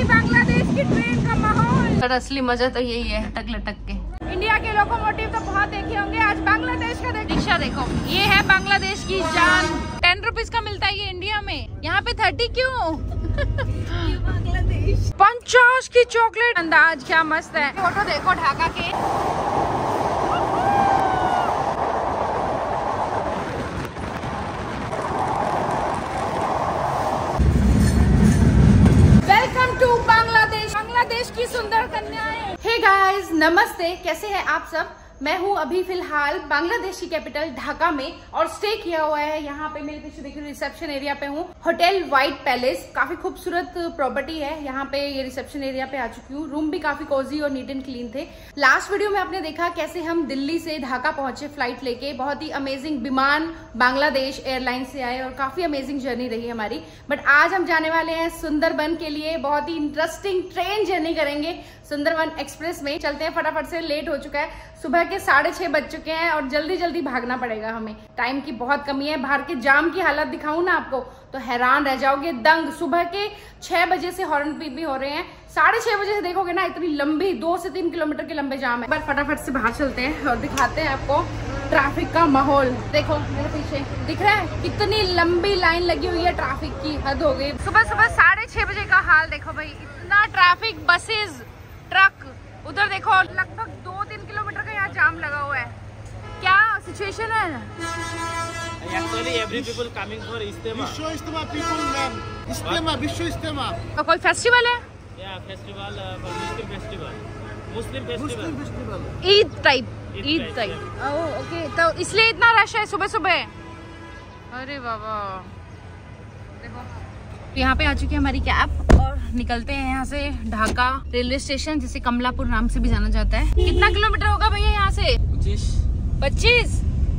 भाई बांग्लादेश की ट्रेन का माहौल। पर असली मजा तो यही है, लटक लटक के। इंडिया के लोकोमोटिव तो बहुत देखे होंगे, आज बांग्लादेश का रिक्शा देखो। ये है बांग्लादेश की जान। 10 रुपीज का मिलता है ये इंडिया में, यहाँ पे 30 क्यों? 50 की चॉकलेट। अंदाज क्या मस्त है। फोटो देखो ढाका के। वेलकम टू बांग्लादेश, बांग्लादेश की सुंदर कन्याएं। हे गाइस, नमस्ते, कैसे हैं आप सब? मैं हूं अभी फिलहाल बांग्लादेश की कैपिटल ढाका में और स्टे किया हुआ है यहाँ पे। मेरे पीछे देखिए रिसेप्शन एरिया पे हूँ। होटल व्हाइट पैलेस, काफी खूबसूरत प्रॉपर्टी है। यहाँ पे ये रिसेप्शन एरिया पे आ चुकी हूँ। रूम भी काफी कोजी और नीट एंड क्लीन थे। लास्ट वीडियो में आपने देखा कैसे हम दिल्ली से ढाका पहुंचे फ्लाइट लेके। बहुत ही अमेजिंग विमान बांग्लादेश एयरलाइन से आए और काफी अमेजिंग जर्नी रही हमारी। बट आज हम जाने वाले हैं सुंदरबन के लिए। बहुत ही इंटरेस्टिंग ट्रेन जर्नी करेंगे सुंदरबन एक्सप्रेस में। चलते हैं फटाफट से, लेट हो चुका है। सुबह के 6:30 बज चुके हैं और जल्दी जल्दी भागना पड़ेगा हमें। टाइम की बहुत कमी है। बाहर के जाम की हालत दिखाऊं ना आपको तो हैरान रह जाओगे, दंग। सुबह के 6 बजे से हॉर्न बीप भी हो रहे हैं। 6:30 बजे से देखोगे ना, इतनी लंबी 2 से 3 किलोमीटर के लंबे जाम है। बस फटाफट से बाहर चलते हैं और दिखाते हैं आपको ट्रैफिक का माहौल। देखो मेरे पीछे दिख रहा है कितनी लंबी लाइन लगी हुई है। ट्रैफिक की हद हो गई। सुबह सुबह 6:30 बजे का हाल देखो भाई। इतना ट्रैफिक, बसेस, ट्रक। उधर देखो लगभग 2-3 किलोमीटर का यहाँ जाम लगा हुआ है। क्या सिचुएशन है? Actually, every people coming for Ijtema. विश्व इज्तिमा people man. इज्तिमा, विश्व इज्तिमा. तो कोई फेस्टिवल है? Yeah, festival, Muslim festival. Muslim festival. Muslim festival. Eid type. Eid Eid type, type. Oh okay, तो इसलिए इतना रश है सुबह सुबह। अरे बाबा, देखो यहाँ पे आ चुकी है हमारी कैब और निकलते हैं यहाँ से ढाका रेलवे स्टेशन, जिसे कमलापुर नाम से भी जाना जाता है। कितना किलोमीटर होगा भैया यहाँ से? 25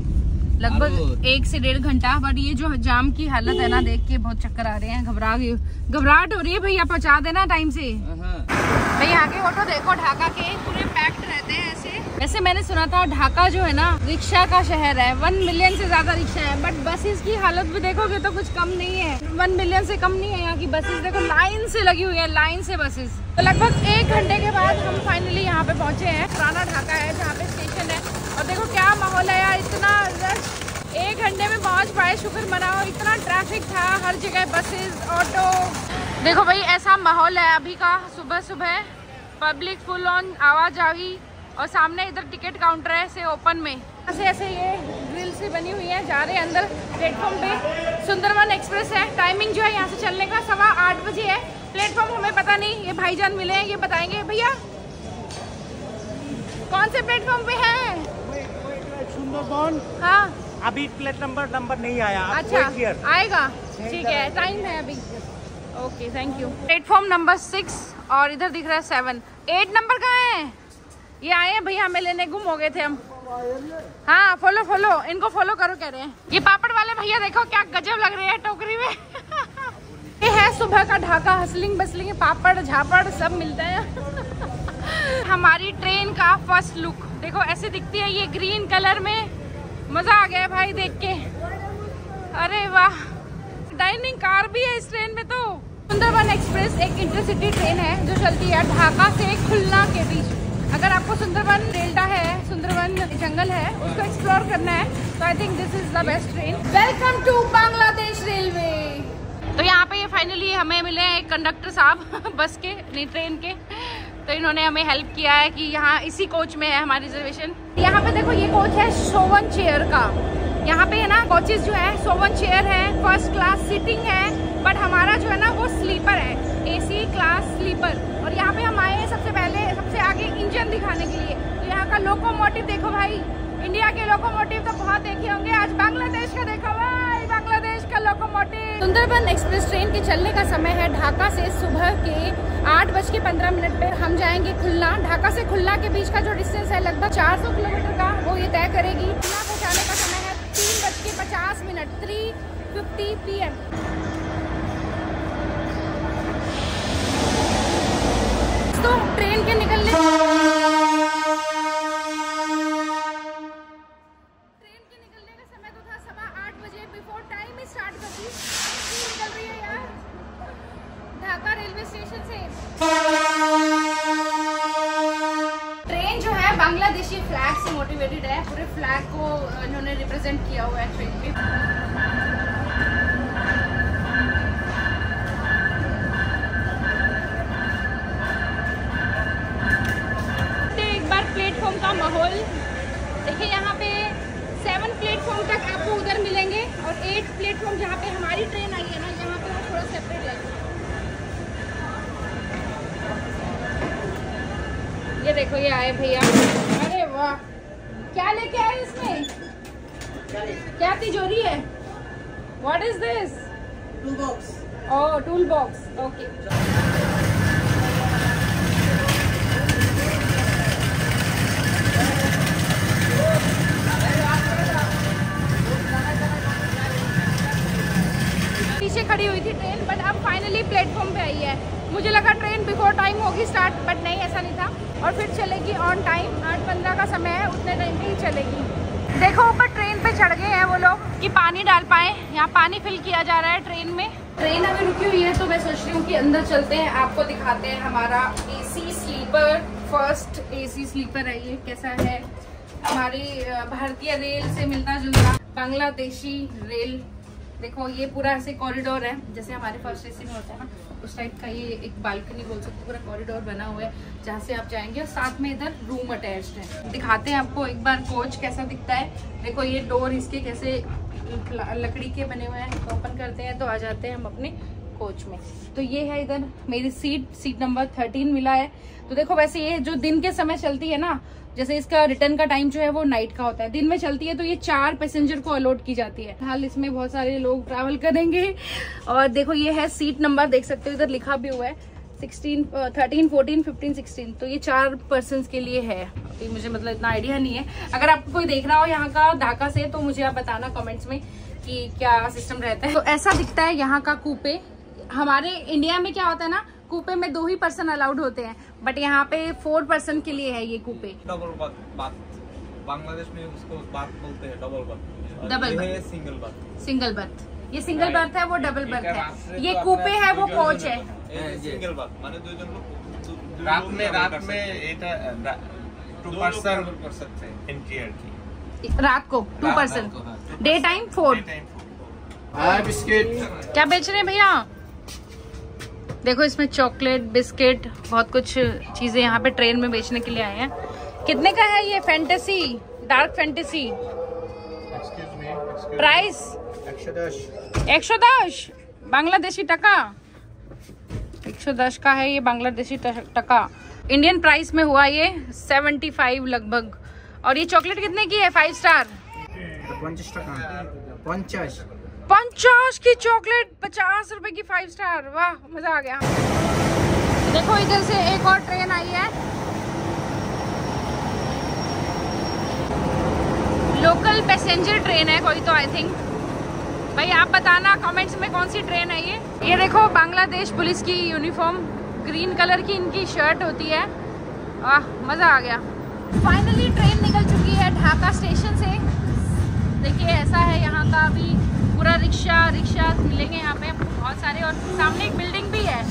लगभग 1 से 1.5 घंटा। बट ये जो जाम की हालत है ना, देख के बहुत चक्कर आ रहे हैं। घबराहट हो रही है। भैया पहुँचा देना टाइम से। भाई यहाँ के ऑटो देखो ढाका के, पूरे पैक्ड रहते हैं ऐसे। वैसे मैंने सुना था ढाका जो है ना रिक्शा का शहर है। 1 मिलियन से ज्यादा रिक्शा है। बट बसेस की हालत भी देखोगे तो कुछ कम नहीं है। 1 मिलियन से कम नहीं है यहाँ की बसेस। देखो लाइन से लगी हुई है, लाइन से बसेस। तो लगभग 1 घंटे के बाद हम फाइनली यहाँ पे पहुंचे हैं। पुराना ढाका है जहाँ पे स्टेशन है। और देखो क्या माहौल है यार, इतना रश। 1 घंटे में पहुंच पाए, शुक्र मनाओ। इतना ट्रैफिक था, हर जगह बसेस, ऑटो। देखो भाई ऐसा माहौल है अभी का। सुबह सुबह पब्लिक फुल ऑन आवाजाही। और सामने इधर टिकट काउंटर है ऐसे ओपन में। ऐसे ऐसे ये ग्रिल से बनी हुई है। जा रहे हैं अंदर। प्लेटफॉर्म पे सुंदरबन एक्सप्रेस है। टाइमिंग जो है यहाँ से चलने का 8:15 बजे है। प्लेटफॉर्म हमें पता नहीं, ये भाईजान मिले हैं, ये बताएंगे। भैया कौन से प्लेटफॉर्म पे है? सुंदरबन. हाँ अभी प्लेट नंबर नहीं आया। अच्छा आएगा, ठीक है, टाइम है अभी। Okay thank you. Platform number 6 और इधर दिख रहा है 7। 8 नंबर कहाँ है? ये आए हैं भैया हमें लेने, गुम हो गए थे हम। हाँ फॉलो इनको फॉलो करो कह रहे हैं। ये पापड़ वाले भैया देखो क्या गजब लग रहे हैं टोकरी में। ये है सुबह का ढाका। हसलिंग बसलिंग, पापड़ झापड़ सब मिलता है। हमारी ट्रेन का फर्स्ट लुक देखो, ऐसे दिखती है ये ग्रीन कलर में। मजा आ गया भाई देख के। अरे वाह, डाइनिंग कार भी है इस ट्रेन में। तो सुंदरबन एक्सप्रेस एक इंटरसिटी ट्रेन है जो चलती है ढाका से खुलना के बीच। अगर आपको सुंदरबन डेल्टा है, सुंदरबन जंगल है, उसको एक्सप्लोर करना है तो I think this is the best train. Welcome to Bangladesh railway. तो यहाँ पे ये फाइनली हमें मिले एक कंडक्टर साहब बस के, नहीं ट्रेन के। तो इन्होंने हमें हेल्प किया है कि यहाँ इसी कोच में है हमारी रिजर्वेशन। यहाँ पे देखो ये कोच है सोवन चेयर का। यहाँ पे है ना कोचेस जो है सोवन चेयर है, फर्स्ट क्लास सीटिंग है। बट हमारा जो है ना वो स्लीपर है, AC क्लास स्लीपर। और यहाँ पे हम आए हैं सबसे पहले, सबसे आगे इंजन दिखाने के लिए। तो यहाँ का लोकोमोटिव देखो भाई। इंडिया के लोकोमोटिव तो बहुत देखे होंगे, आज बांग्लादेश का देखो भाई, बांग्लादेश का लोकोमोटिव। सुंदरबन एक्सप्रेस ट्रेन के चलने का समय है ढाका से सुबह के 8:15 पे। हम जाएंगे खुलना। ढाका से खुलना के बीच का जो डिस्टेंस है लगभग 400 किलोमीटर का, वो ये तय करेगी। खुलना पहुँचाने का समय है 3:50, 3:50 PM। तो ट्रेन के निकलने का समय तो था 8:15 बजे। बिफोर टाइम ही स्टार्ट कर दी। निकल रही है यार ढाका रेलवे स्टेशन से। ट्रेन जो है बांग्लादेशी फ्लैग से मोटिवेटेड है, पूरे फ्लैग को इन्होंने रिप्रेजेंट किया हुआ है ट्रेन में। एक बार प्लेटफॉर्म का माहौल देखिए, यहाँ पे 7 प्लेटफॉर्म तक आपको उधर मिलेंगे और 8 प्लेटफॉर्म जहाँ पे हमारी ट्रेन आई है ना, यहाँ पे वो थोड़ा सेपरेट है। ये देखो, ये आए भैया, अरे वाह, क्या लेके आए इसमें? क्या तिजोरी है? What is this? Tool box. Oh, tool box, okay. पीछे खड़ी हुई थी ट्रेन, बट अब फाइनली प्लेटफॉर्म पे आई है। मुझे लगा ट्रेन बिफोर टाइम होगी स्टार्ट, बट नहीं, ऐसा नहीं था। और फिर चलेगी ऑन टाइम, 8:15 का समय है, उतने टाइम पे ही चलेगी। देखो ऊपर ट्रेन पे चढ़ गए हैं वो लोग कि पानी डाल पाए। यहाँ पानी फिल किया जा रहा है ट्रेन में। ट्रेन अभी रुकी हुई है तो मैं सोच रही हूँ कि अंदर चलते हैं, आपको दिखाते हैं हमारा AC sleeper. First AC sleeper है ये। कैसा है? हमारी भारतीय रेल से मिलता जुलता बांग्लादेशी रेल। देखो ये पूरा ऐसे कॉरिडोर है, जैसे हमारे फर्स्ट AC में होता है ना, उस टाइप का ये एक बालकनी बोल सकते, पूरा कॉरिडोर बना हुआ है जहाँ से आप जाएंगे। और साथ में इधर रूम अटैच्ड है। दिखाते हैं आपको एक बार कोच कैसा दिखता है। देखो ये डोर इसके कैसे लकड़ी के बने हुए हैं। ओपन करते हैं तो आ जाते हैं हम अपने कोच में। तो ये है इधर मेरी सीट नंबर 13 मिला है। तो देखो वैसे ये जो दिन के समय चलती है ना, जैसे इसका रिटर्न का टाइम जो है वो नाइट का होता है, दिन में चलती है तो ये 4 पैसेंजर को अलॉट की जाती है। हाल इसमें बहुत सारे लोग ट्रैवल करेंगे। और देखो ये है सीट नंबर, देख सकते हो इधर लिखा भी हुआ है 13, 14, 15, 16। तो ये 4 पर्सन के लिए है। अभी मुझे मतलब इतना आइडिया नहीं है। अगर आपको कोई देख रहा हो यहाँ का ढाका से तो मुझे आप बताना कमेंट्स में कि क्या सिस्टम रहता है। तो ऐसा दिखता है यहाँ का कूपे। हमारे इंडिया में क्या होता है ना, कूपे में 2 ही पर्सन अलाउड होते हैं, बट यहाँ पे 4 पर्सन के लिए है ये कूपे। डबल बाथ, बांग्लादेश में उसको बाथ बोलते हैं, डबल बाथ। डबल ये है सिंगल बाथ। सिंगल बर्थ, ये सिंगल बर्थ है, वो डबल बर्थ है। ये कूपे है, वो कोच है। सिंगल बाथ माने 2 जन लोग रात में এটা 2 पर्सन कर सकते हैं इंटीरियर की। रात को 2 पर्सन, डे टाइम 4। बिस्किट क्या बेच रहे हैं भैया? देखो इसमें चॉकलेट, बिस्किट, बहुत कुछ चीजें यहाँ पे ट्रेन में बेचने के लिए आए हैं। कितने का है ये fantasy, dark fantasy? Price 110 Bangladeshi taka. 110 का है ये बांग्लादेशी टका। इंडियन प्राइस में हुआ ये 75 लगभग। और ये चॉकलेट कितने की है? 5 स्टार 50 টাকা 50 50 की चॉकलेट, 50 रुपए की 5 स्टार। वाह, मजा आ गया। देखो इधर से एक और ट्रेन आई है, लोकल पैसेंजर ट्रेन है कोई तो, आई थिंक। भाई आप बताना कमेंट्स में कौन सी ट्रेन है ये देखो बांग्लादेश पुलिस की यूनिफॉर्म, ग्रीन कलर की इनकी शर्ट होती है। वाह, मजा आ गया। फाइनली ट्रेन निकल चुकी है ढाका स्टेशन से। देखिए ऐसा है यहाँ का अभी पूरा रिक्शा मिलेंगे यहाँ पे बहुत सारे। और सामने एक बिल्डिंग भी है।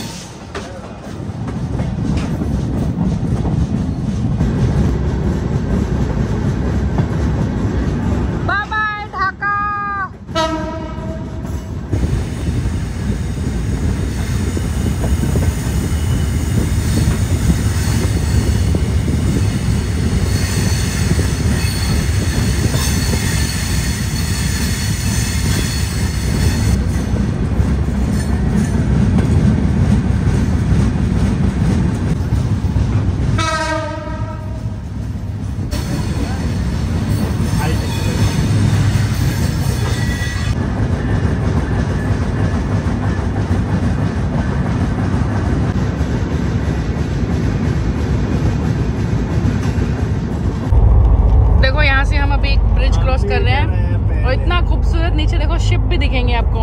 Bye bye Dhaka. क्रॉस कर रहे हैं और इतना खूबसूरत नीचे देखो शिप भी दिखेंगे आपको।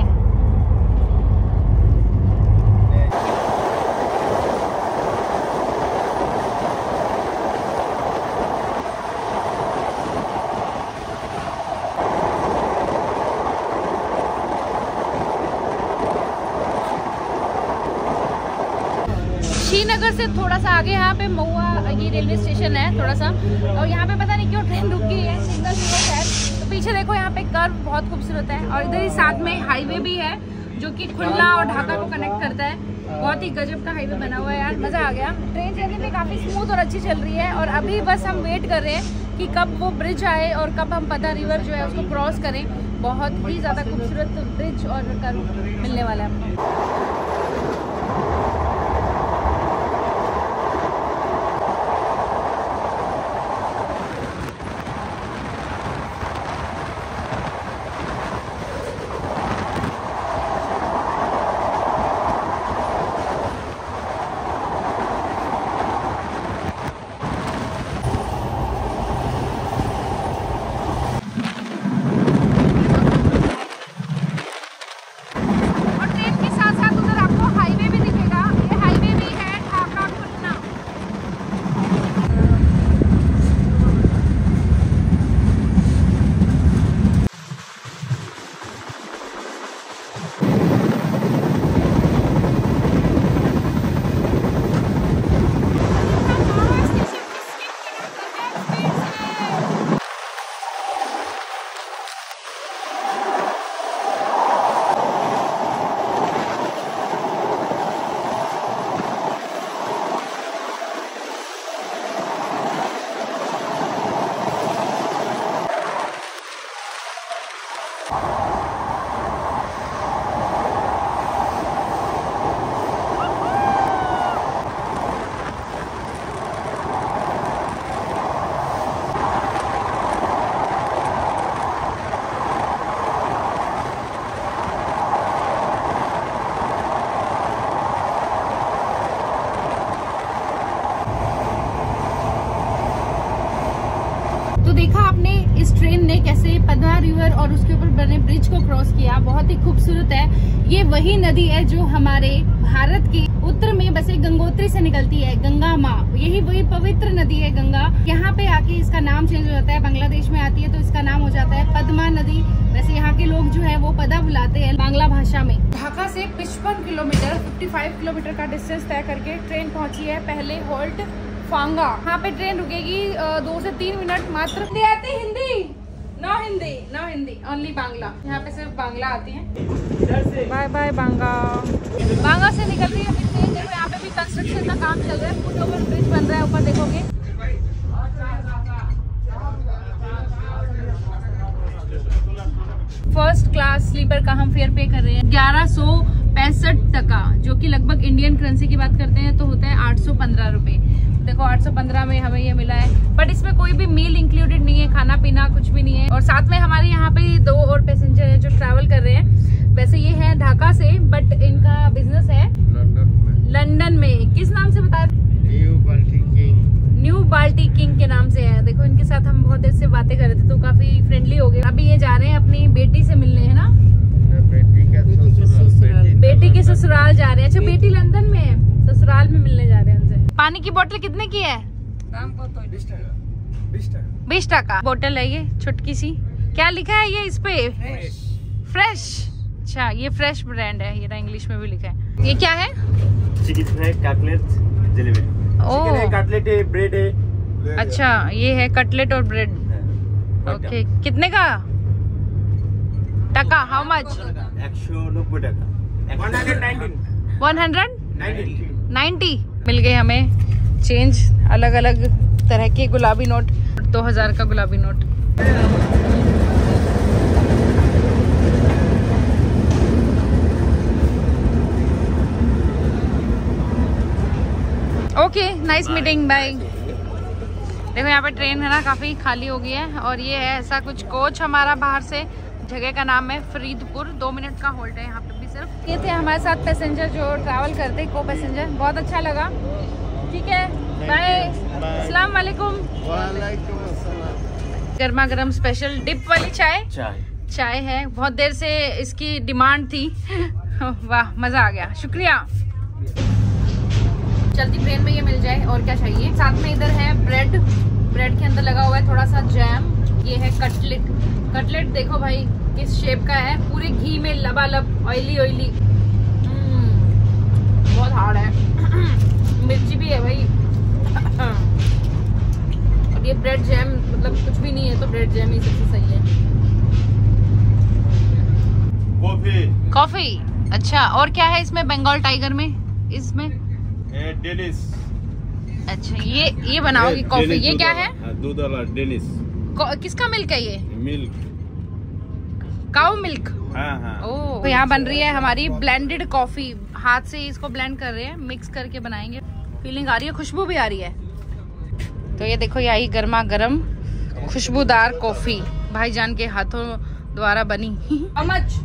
श्रीनगर से थोड़ा सा आगे यहाँ पे महुआ ये रेलवे स्टेशन है थोड़ा सा, और यहाँ पे पता नहीं क्यों ट्रेन रुक गई है, सिग्नल शायद। तो पीछे देखो यहाँ पे कर्व बहुत खूबसूरत है, और इधर ही साथ में हाईवे भी है जो कि खुलना और ढाका को कनेक्ट करता है। बहुत ही गजब का हाईवे बना हुआ है यार, मज़ा आ गया। ट्रेन जर्नी भी काफ़ी स्मूथ और अच्छी चल रही है, और अभी बस हम वेट कर रहे हैं कि कब वो ब्रिज आए और कब हम पदा रिवर जो है उसको क्रॉस करें। बहुत ही ज़्यादा खूबसूरत ब्रिज और कर्व मिलने वाला है हमको। देखा आपने इस ट्रेन ने कैसे पदा रिवर और उसके ऊपर बने ब्रिज को क्रॉस किया, बहुत ही खूबसूरत है। ये वही नदी है जो हमारे भारत के उत्तर में बसे गंगोत्री से निकलती है, गंगा माँ। यही वही पवित्र नदी है गंगा। यहाँ पे आके इसका नाम चेंज हो जाता है, बांग्लादेश में आती है तो इसका नाम हो जाता है पद्मा नदी। वैसे यहाँ के लोग जो है वो पदा बुलाते हैं बांग्ला भाषा में। ढाका से 55 किलोमीटर 55 किलोमीटर का डिस्टेंस तय करके ट्रेन पहुँची है पहले होल्ट फांगा। यहाँ पे ट्रेन रुकेगी 2 से 3 मिनट मात्र। आती हिंदी? No Hindi only Bangla. यहाँ पे सिर्फ बांग्ला आती है। बाय बाय बांगा। बांगा से निकल रही है अभी ट्रेन। देखो यहाँ पे भी कंस्ट्रक्शन का काम चल रहा है, फुट ओवर ब्रिज बन रहा है, ऊपर देखोगे। फर्स्ट क्लास स्लीपर का हम फेयर पे कर रहे हैं 1165 टका, जो कि लगभग इंडियन करेंसी की बात करते हैं तो होता है 815 रुपए। देखो 815 में हमें ये मिला है, बट इसमें कोई भी मील इंक्लूडेड नहीं है, खाना पीना कुछ भी नहीं है। और साथ में हमारे यहाँ पे 2 और पैसेंजर हैं जो ट्रैवल कर रहे हैं। वैसे ये है ढाका से, बट इनका बिजनेस है लंदन में। किस नाम से बताया? न्यू बाल्टी किंग के नाम से है। देखो इनके साथ हम बहुत देर से बातें कर रहे थे तो काफी फ्रेंडली हो गए। अभी ये जा रहे हैं अपनी बेटी से मिलने, है ना? बेटी के ससुराल जा रहे हैं। अच्छा, बेटी लंदन में है, ससुराल में मिलने जा रहे हैं उनसे। पानी की बोतल कितने की है? 20 टका बोतल है ये, छुटकी सी। क्या लिखा है ये इस पे? फ्रेश। अच्छा, ये फ्रेश ब्रांड है, ये इंग्लिश में भी लिखा है। ये क्या है? चिकन है, कटलेट, जलेबी। चिकन है, कटलेट है, ब्रेड है। अच्छा, ये है कटलेट और ब्रेड। ओके, कितने का? टका, हाउ मच? 190 टका। 190 मिल गए हमें चेंज। अलग अलग तरह के गुलाबी नोट, 2000 का गुलाबी note. Okay, nice meeting, bye. देखो यहाँ पे ट्रेन है ना काफी खाली हो गई है, और ये है ऐसा कुछ कोच हमारा बाहर से। जगह का नाम है फरीदपुर। 2 मिनट का होल्ड है यहाँ पे भी सिर्फ। ये थे हमारे साथ पैसेंजर जो ट्रैवल करते, को पैसेंजर। बहुत अच्छा लगा। ठीक है, बाय, अस्सलाम वालेकुम। गर्मा गर्म स्पेशल डिप वाली चाय है। बहुत देर से इसकी डिमांड थी। वाह, मजा आ गया, शुक्रिया। चलती ट्रेन में ये मिल जाए और क्या चाहिए। साथ में इधर है ब्रेड के अंदर लगा हुआ है थोड़ा सा जैम। ये है कटलेट देखो भाई किस शेप का है, पूरे घी में लबालब, ऑयली। बहुत हार्ड है। ब्रेड जैम, मतलब कुछ भी नहीं है तो ब्रेड जैम ही सबसे सही है। कॉफी। अच्छा, और क्या है इसमें बंगाल टाइगर में? इसमें डेनिस। अच्छा, ये बनाओगी कॉफी। ये क्या है? दूध वाला डेनिस। किसका मिल्क है ये? Milk, cow milk. हाँ। ओह, तो यहाँ बन रही है हमारी ब्लेंडेड कॉफी। हाथ से इसको ब्लेंड कर रहे हैं, मिक्स करके बनाएंगे। फीलिंग आ रही है, खुशबू भी आ रही है। तो ये देखो, यही गर्मा गर्म खुशबूदार कॉफी भाईजान के हाथों द्वारा बनी। How much?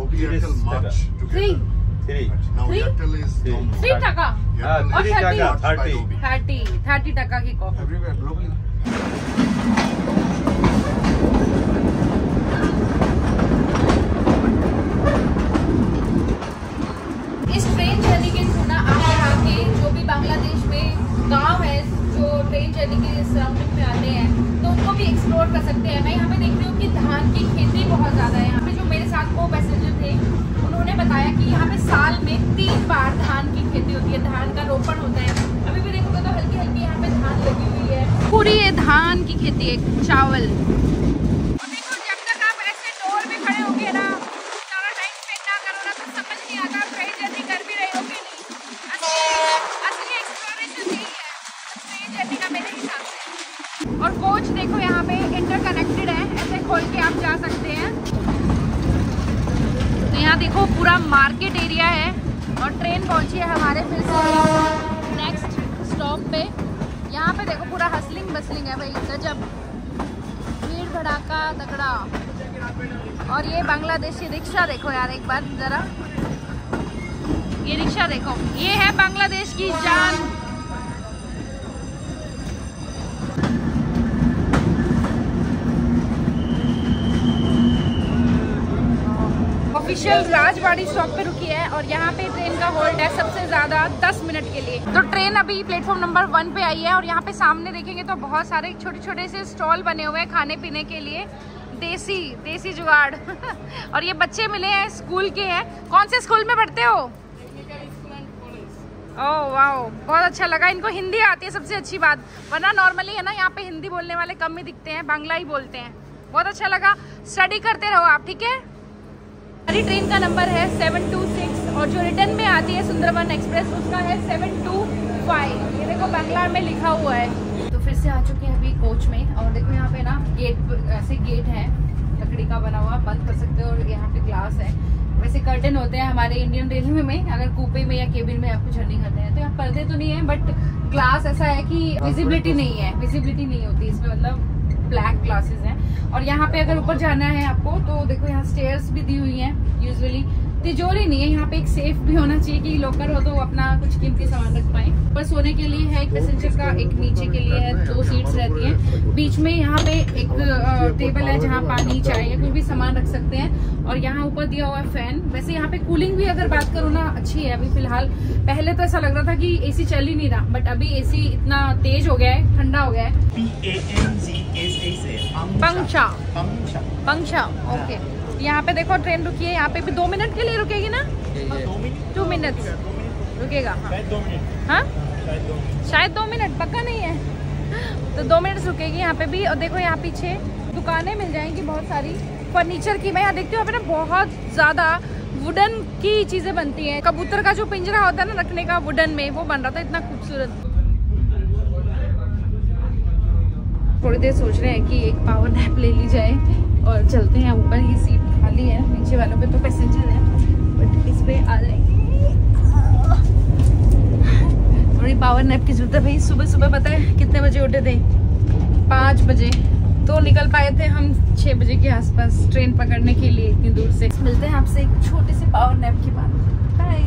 थ्री टका और 30 टका की कॉफी। इस ट्रेन जर्नी के थ्रू ना आप यहाँ के जो भी बांग्लादेश में गांव है जो ट्रेन जर्नी के सराउंडिंग में आते हैं तो उनको भी एक्सप्लोर कर सकते हैं। मैं यहाँ पे देख रही हूँ कि धान की खेती बहुत ज़्यादा है। यहाँ पे जो मेरे साथ को पैसेंजर थे उन्होंने बताया कि यहाँ पे साल में 3 बार धान की खेती होती है, धान का रोपण होता है। अभी भी देखोगे तो हल्की हल्की यहाँ पे धान लगी हुई है। पूरी ये धान की खेती है, चावल। और देखो, जब तक आप ऐसे डोर में खड़े होंगे ना, सारा टाइम स्पेंड ना करो ना, तो समझ नहीं आता आप ट्रेन जर्नी कर भी रहे हो कि नहीं। असली एक्सप्लोरेशन यही है ट्रेन जर्नी का मेरे हिसाब से। और कोच देखो यहाँ पे इंटरकनेक्टेड है, ऐसे खोल के आप जा सकते हैं। तो यहाँ देखो पूरा मार्केट एरिया है और ट्रेन पहुंची है हमारे फिर से नेक्स्ट स्टॉप पे। यहाँ पे देखो पूरा हसलिंग बसलिंग है भाई, गजब भीड़ भड़ाका तगड़ा। और ये बांग्लादेशी रिक्शा देखो यार, एक बार जरा ये रिक्शा देखो, ये है बांग्लादेश की जान। ऑफिशियल राजवाड़ी स्टॉप पे रुकी है और यहाँ पे ट्रेन का होल्ड है सबसे ज्यादा 10 मिनट के लिए। तो ट्रेन अभी प्लेटफॉर्म नंबर 1 पे आई है और यहाँ पे सामने देखेंगे तो बहुत सारे छोटे छोटे से स्टॉल बने हुए हैं खाने पीने के लिए, देसी जुगाड़। और ये बच्चे मिले हैं, स्कूल के हैं। कौन से स्कूल में पढ़ते हो? ओह वाह, बहुत अच्छा लगा। इनको हिंदी आती है, सबसे अच्छी बात, वरना नॉर्मली है ना यहाँ पे हिंदी बोलने वाले कम ही दिखते हैं, बांग्ला ही बोलते हैं। बहुत अच्छा लगा, स्टडी करते रहो आप, ठीक है। हमारी ट्रेन का नंबर है 726 और जो रिटर्न में आती है सुंदरबन एक्सप्रेस उसका है 725। ये देखो बांग्ला में लिखा हुआ है। तो फिर से आ चुके हैं अभी कोच में और देखो यहाँ पे ना गेट, ऐसे गेट है लकड़ी का बना हुआ, बंद कर सकते हो। और यहाँ पे ग्लास है, वैसे कर्टन होते हैं हमारे इंडियन रेलवे में, अगर कूपे में या केबिन में आपको जर्नी करते हैं तो यहाँ पर्दे तो नहीं है बट ग्लास ऐसा है कि विजिबिलिटी नहीं होती इसमें, मतलब ब्लैक ग्लासेस हैं। और यहाँ पे अगर ऊपर जाना है आपको तो देखो यहाँ स्टेयर्स भी दी हुई हैं। यूजुअली तिजोरी नहीं है, यहाँ पे एक सेफ भी होना चाहिए कि लॉकर हो तो अपना कुछ कीमती सामान रख पाए। ऊपर सोने के लिए है एक पैसेंजर का, एक नीचे के लिए है, 2 सीट्स रहती हैं। बीच में यहाँ पे एक टेबल है जहाँ पानी चाय या कोई भी सामान रख सकते हैं। और यहाँ ऊपर दिया हुआ है फैन। वैसे यहाँ पे कूलिंग भी अगर बात करो ना अच्छी है अभी फिलहाल। पहले तो ऐसा लग रहा था कि एसी चल ही नहीं रहा बट अभी एसी इतना तेज हो गया है, ठंडा हो गया है। पंक्षा, ओके। यहाँ पे देखो ट्रेन रुकी है, यहाँ पे भी 2 मिनट के लिए रुकेगी ना? 2 मिनट रुकेगा। हाँ शायद 2 मिनट, पक्का नहीं है। तो 2 मिनट रुकेगी यहाँ पे भी। और देखो यहाँ पीछे दुकानें मिल जाएंगी बहुत सारी फर्नीचर की। मैं यहाँ देखती हूँ यहाँ पे ना बहुत ज्यादा वुडन की चीजें बनती हैं। कबूतर का जो पिंजरा होता है ना रखने का वुडन में, वो बन रहा था, इतना खूबसूरत। थोड़ी देर सोच रहे हैं कि एक पावर नैप ले ली जाए और चलते हैं ऊपर। ये सीट खाली है, नीचे वालों पे तो पैसेंजर है बट इस पे आ जाएंगे। थोड़ी पावर नैप की जरूरत है भाई। सुबह सुबह पता है कितने बजे उठे थे? 5 बजे। तो निकल पाए थे हम 6 बजे के आसपास ट्रेन पकड़ने के लिए इतनी दूर से। मिलते हैं आपसे एक छोटे से पावर नैप के बाद। बाय।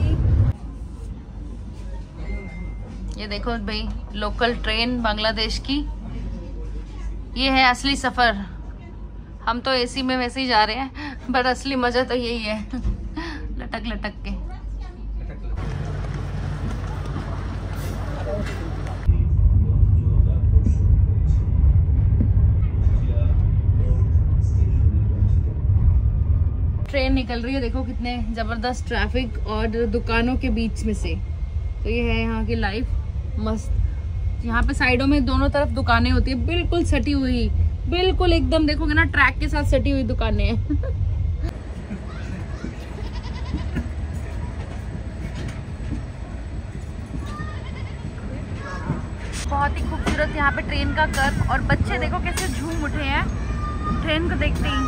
ये देखो भाई लोकल ट्रेन बांग्लादेश की, ये है असली सफर। हम तो एसी में वैसे ही जा रहे हैं बट असली मजा तो यही है लटक लटक के। ट्रेन निकल रही है, देखो कितने जबरदस्त ट्रैफिक और दुकानों के बीच में से। तो ये है यहाँ की लाइफ, मस्त यहाँ पे साइडों में दोनों तरफ दुकानें होती है, बिल्कुल सटी हुई, बिल्कुल एकदम देखोगे ना ट्रैक के साथ सटी हुई दुकानें हैं। बहुत ही खूबसूरत यहाँ पे ट्रेन का कर्व, और बच्चे देखो कैसे झूम उठे हैं ट्रेन को देखते ही।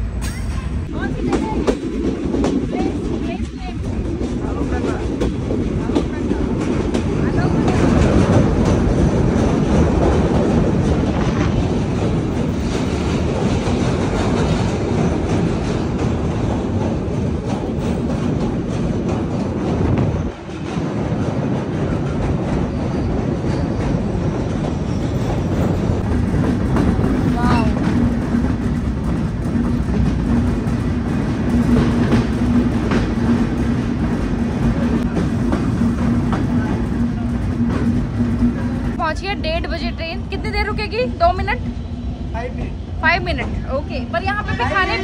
पहुंची है 1:30 बजे ट्रेन। कितनी देर रुकेगी? 2 मिनट 5 मिनट ओके। पर यहाँ पे भी खाने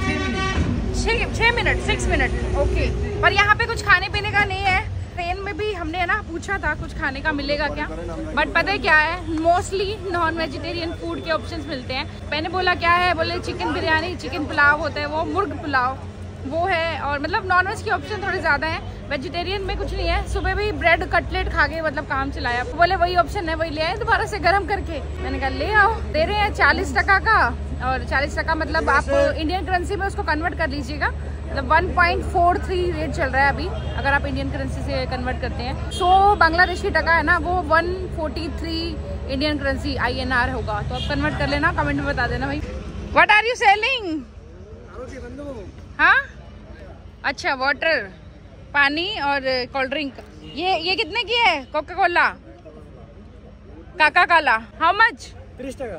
6 मिनट 6 मिनट ओके। पर यहाँ पे कुछ खाने पीने का नहीं है। ट्रेन में भी हमने ना पूछा था कुछ खाने का मिलेगा क्या, बट पता है क्या है, मोस्टली नॉन वेजिटेरियन फूड के ऑप्शंस मिलते हैं। मैंने बोला क्या है, बोले चिकन बिरयानी, चिकन पुलाव होता है वो, मुर्ग पुलाव वो है, और मतलब नॉन वेज के ऑप्शन थोड़े ज़्यादा हैं, वेजिटेरियन में कुछ नहीं है। सुबह भी ब्रेड कटलेट खा के मतलब काम चलाया, बोले वही ऑप्शन है वही ले आए दोबारा से गर्म करके। मैंने कहा ले आओ। दे रहे हैं 40 टका का, और 40 टका मतलब आप इंडियन करेंसी में उसको कन्वर्ट कर लीजिएगा, मतलब 1.43 रेट चल रहा है अभी अगर आप इंडियन करेंसी से कन्वर्ट करते हैं। 100 बांग्लादेशी टका है ना, वो 143 इंडियन करेंसी INR होगा। तो आप कन्वर्ट कर लेना, कमेंट में बता देना भाई। What are you selling? हाँ अच्छा, वाटर, पानी और कोल्ड ड्रिंक। ये कितने की है? कोका कोला, काका काला, how much? 30 taka.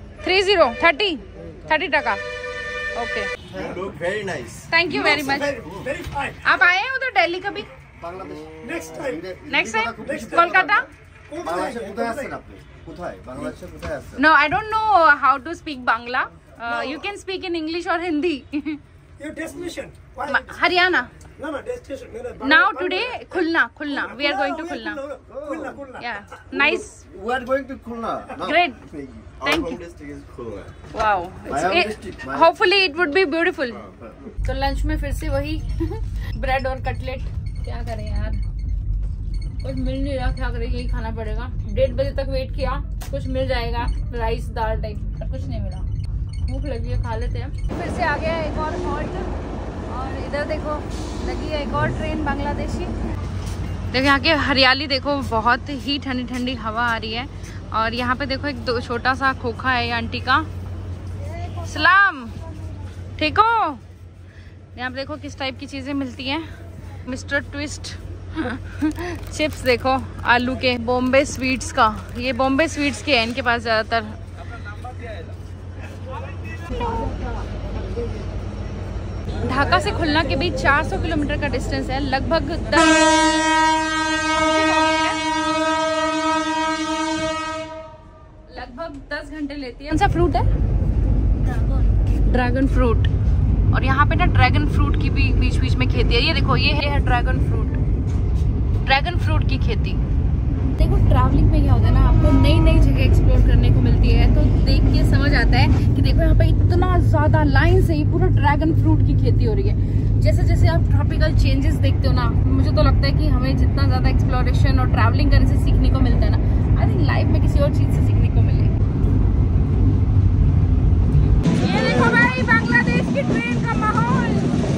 30 taka okay. Very nice, thank you very much. आप आए हैं उधर दिल्ली कभी? Next time Kolkata? No I don't know how to speak Bangla. You can speak in English और Hindi. Your destination? Haryana. No, destination. No. Now today Khulna. We are going to Khulna. Khulna. Yeah, nice. We are going to Khulna. Great. Our Thank home you. district is Khulna. Wow. My own district. Hopefully it would be beautiful. तो lunch में फिर से वही bread और cutlet. क्या करें यार, कुछ मिल नहीं रहा, क्या करें, यही खाना पड़ेगा। 1:30 बजे तक वेट किया, कुछ मिल जाएगा राइस दाल टाइप, पर कुछ नहीं मिला। भूख लगी है, खा लेते हैं। फिर से आ गया एक और हॉल्ट, और इधर देखो लगी है एक और ट्रेन बांग्लादेशी। देखो यहाँ की हरियाली देखो, बहुत ही ठंडी ठंडी हवा आ रही है। और यहाँ पे देखो एक छोटा सा खोखा है ये आंटी का। सलाम, ठीक हो? यहाँ पे देखो किस टाइप की चीजें मिलती हैं। मिस्टर ट्विस्ट चिप्स देखो आलू के, बॉम्बे स्वीट्स का, ये बॉम्बे स्वीट्स के हैं इनके पास ज्यादातर। ढाका से खुलना के बीच 400 किलोमीटर का डिस्टेंस है, लगभग 10 घंटे लेती है। कौन सा फ्रूट है? Dragon fruit. और यहाँ पे ना ड्रैगन फ्रूट की भी बीच बीच में खेती है। ये देखो ये है ड्रैगन फ्रूट की खेती। देखो ट्रैवलिंग में क्या होता है ना, आपको नई नई जगह एक्सप्लोर करने को मिलती है, तो देख के समझ आता है कि देखो यहाँ पे इतना ज्यादा लाइन से ये पूरा ड्रैगन फ्रूट की खेती हो रही है। जैसे जैसे आप ट्रॉपिकल चेंजेस देखते हो ना, मुझे तो लगता है कि हमें जितना ज्यादा एक्सप्लोरेशन और ट्रैवलिंग करने से सीखने को मिलता है ना, आई थिंक लाइफ में किसी और चीज से सीखने को मिले। ये देखो भाई बांग्लादेश की ट्रेन का माहौल।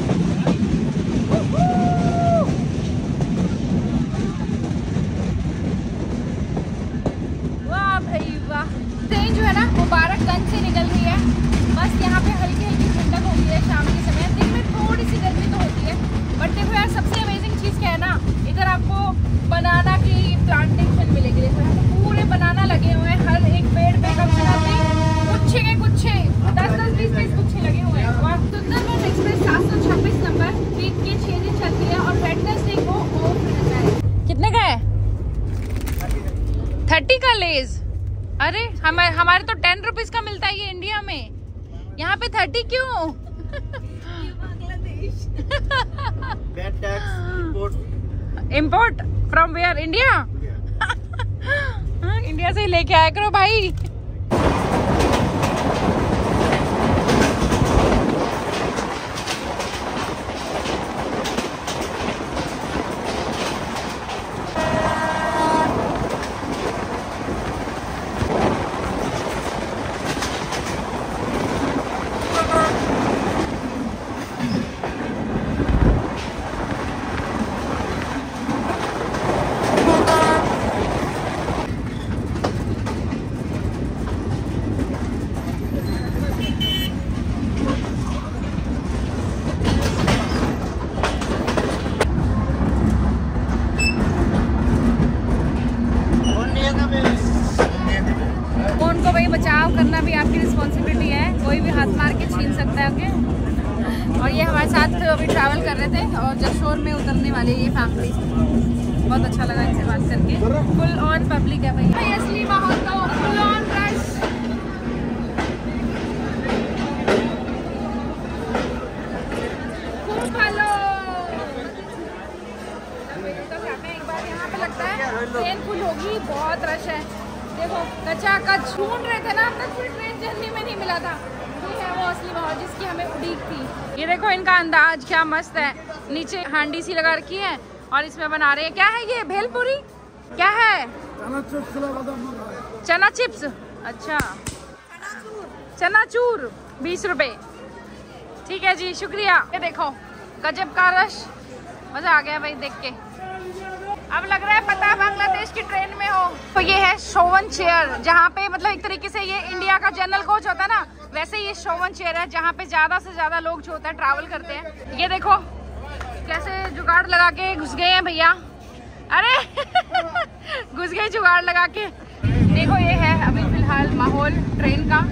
ट्रेन जो है ना मुबारकगंज से निकल रही है। बस यहाँ पे हल्की हल्की ठंडक होती है शाम के समय, दिन में थोड़ी सी गर्मी तो होती है। बट देखो यार सबसे अमेजिंग चीज़ क्या है ना, इधर आपको बनाना की प्लांटेशन मिलेगी। देखो यहाँ पे पूरे बनाना लगे हुए हैं, हर एक पेड़ पे कम से कम गुच्छे के गुच्छे 10-10, 20-20 गुच्छे लगे हुए हैं। सुंदरबन एक्सप्रेस 726 नंबर वीक के 6 दिन चलती है और वेडनेसडे को ऑफ रहता है। कितने का है? 30 का लेज। अरे हमारे तो 10 रुपीज का मिलता है ये इंडिया में, यहाँ पे 30 क्यों? Bad tax, import from where? India? India ऐसे ही लेके आया करो भाई। बचाव करना भी आपकी रिस्पॉन्सिबिलिटी है, कोई भी हाथ मार के छीन सकता है। ओके, और ये हमारे साथ अभी ट्रैवल कर रहे थे और जशोर में उतरने वाले ये फैमिली। बहुत अच्छा लगा इनसे बात करके। फुल ऑन पब्लिक है भाई, असली माहौल तो फुल ऑन रश। एक बार यहाँ पे लगता है ट्रेन फुल होगी, बहुत रश है। देखो कच्चा कच ढूंढ रहे थे ना, अब तक फिर ट्रेन जर्नी में नहीं मिला था। ये है वो असली माहौल जिसकी हमें उड़ीक थी। ये देखो इनका अंदाज क्या मस्त है, नीचे हांडी सी लगा रखी है और इसमें बना रहे हैं। क्या है ये, भेलपुरी क्या है? चना चिप्स। अच्छा, चनाचूर 20 रुपए। ठीक है जी, शुक्रिया। ये देखो गजब का रश, मजा आ गया भाई देख के। अब लग रहा है पता बांग्लादेश की ट्रेन में हो। तो ये है शोवन चेयर, जहाँ पे मतलब एक तरीके से ये इंडिया का जनरल कोच होता है ना, वैसे ये शोवन चेयर है जहाँ पे ज्यादा से ज्यादा लोग जो होता है ट्रैवल करते हैं। ये देखो कैसे जुगाड़ लगा के घुस गए हैं भैया। अरे घुस गए जुगाड़ लगा के। देखो ये है अभी फिलहाल माहौल ट्रेन का।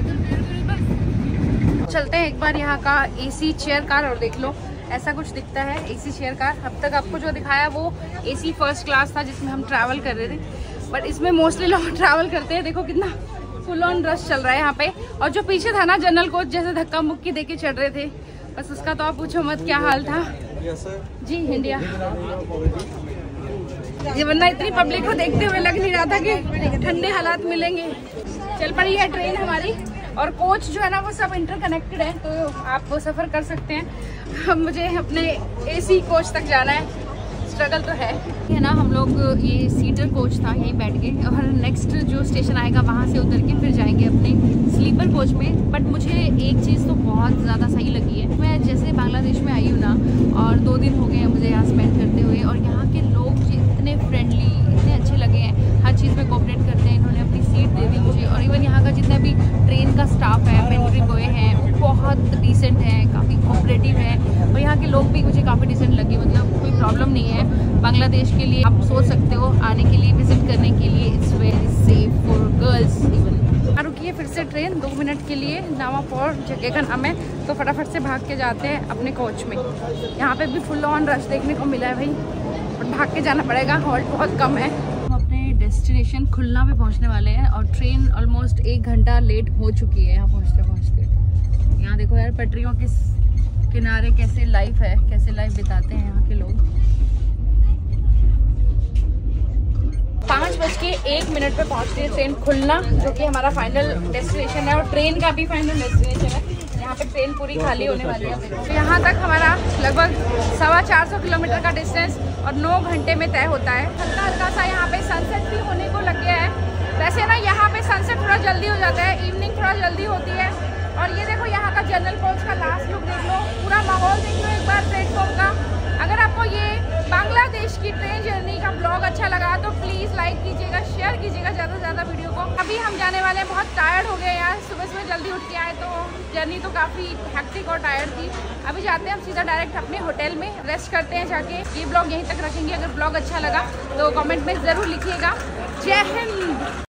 चलते हैं एक बार यहाँ का AC चेयर कार और देख लो, ऐसा कुछ दिखता है AC चेयर कार। अब तक आपको जो दिखाया वो AC फर्स्ट क्लास था जिसमें हम ट्रैवल कर रहे थे, बट इसमें मोस्टली लोग ट्रैवल करते हैं। देखो कितना फुल ऑन रश चल रहा है यहाँ पे। और जो पीछे था ना जनरल कोच, जैसे धक्का मुक्की देके चढ़ रहे थे, बस उसका तो आप पूछो मत क्या हाल था जी। इंडिया ये वरना इतनी पब्लिक को देखते हुए लग नहीं रहा था कि ठंडे हालात मिलेंगे। चल पड़ी है ट्रेन हमारी, और कोच जो है ना वो सब इंटरकनेक्टेड है, तो आप वो सफ़र कर सकते हैं। अब मुझे अपने AC कोच तक जाना है, स्ट्रगल तो है ना। हम लोग ये सीटर कोच था यहीं बैठ गए, और नेक्स्ट जो स्टेशन आएगा वहाँ से उतर के फिर जाएंगे अपने स्लीपर कोच में। बट मुझे एक चीज़ तो बहुत ज़्यादा सही लगी है। मैं जैसे बांग्लादेश में आई हूँ ना, और 2 दिन हो गए हैं मुझे यहाँ स्पेंड करते हुए, और यहाँ के लोग इतने फ्रेंडली, इतने अच्छे लगे हैं, हर चीज़ में कोऑपरेट करते हैं। इन्होंने अपनी सीट दे दी मुझे, और इवन यहाँ का जितना भी ट्रेन का स्टाफ है, पेंट्री बॉय हैं, वो बहुत डिसेंट है, काफ़ी कोऑपरेटिव है। और यहाँ के लोग भी मुझे काफ़ी डिसेंट लगे, मतलब कोई प्रॉब्लम नहीं है। बांग्लादेश के लिए आप सोच सकते हो आने के लिए, विजिट करने के लिए। It's very safe for girls even. रुकिए फिर से ट्रेन 2 मिनट के लिए, नावापोर जगह का नाम है, तो फटाफट से भाग के जाते हैं अपने कोच में। यहाँ पे भी फुल ऑन रश देखने को मिला है भाई, और भाग के जाना पड़ेगा, हॉल्ट बहुत कम है। हम अपने डेस्टिनेशन खुलना पे पहुँचने वाले हैं, और ट्रेन ऑलमोस्ट 1 घंटा लेट हो चुकी है यहाँ पहुँचते पहुँचते। यहाँ देखो यार पटरियों के किनारे कैसे लाइफ है, कैसे लाइफ बिताते हैं यहाँ के लोग। 5:01 पे पहुँचती है ट्रेन खुलना, जो कि हमारा फाइनल डेस्टिनेशन है, और ट्रेन का भी फाइनल डेस्टिनेशन है। यहाँ पे ट्रेन पूरी खाली होने वाली है। तो यहाँ तक हमारा लगभग 450 किलोमीटर का डिस्टेंस और 9 घंटे में तय होता है। हल्का हल्का सा यहाँ पे सनसेट भी होने को लग गया है। वैसे ना यहाँ पे सनसेट थोड़ा जल्दी हो जाता है, इवनिंग थोड़ा जल्दी होती है। और ये देखो यहाँ का जनरल कोच का लास्ट लुक देख लो, पूरा माहौल देख लो एक बार प्लेटफॉर्म का। अगर आपको ये बांग्लादेश की ट्रेन जर्नी का ब्लॉग अच्छा लगा तो प्लीज़ लाइक कीजिएगा, शेयर कीजिएगा ज़्यादा से ज़्यादा वीडियो को। अभी हम जाने वाले हैं, बहुत टायर्ड हो गए यार, सुबह जल्दी उठ के आए तो जर्नी तो काफ़ी हेक्टिक और टायर्ड थी। अभी जाते हैं हम सीधा डायरेक्ट अपने होटल में, रेस्ट करते हैं जाके। ये ब्लॉग यहीं तक रखेंगे। अगर ब्लॉग अच्छा लगा तो कमेंट में ज़रूर लिखिएगा। जय हिंद।